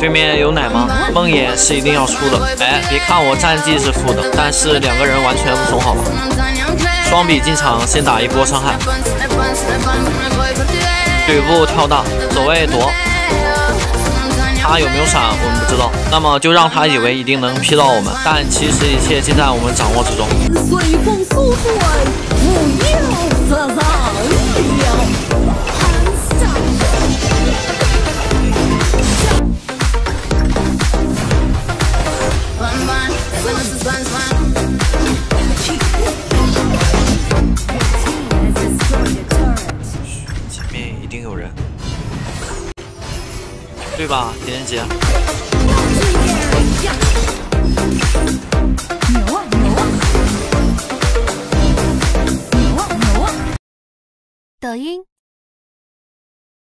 对面有奶吗？梦魇是一定要出的。哎，别看我战绩是负的，但是两个人完全不同，好吧？双比进场先打一波伤害，吕布跳大，走位躲。他有没有闪我们不知道，那么就让他以为一定能劈到我们，但其实一切尽在我们掌握之中。 随风速转，不要死了。 前面一定有人，对吧，狄仁杰？ 牛啊牛啊！牛啊牛啊！ 抖音。